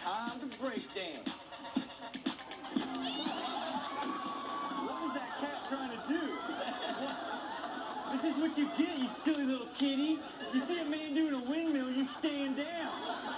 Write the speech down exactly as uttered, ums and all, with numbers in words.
Time to break dance. What is that cat trying to do? This is what you get, you silly little kitty. You see a man doing a windmill, you stand down.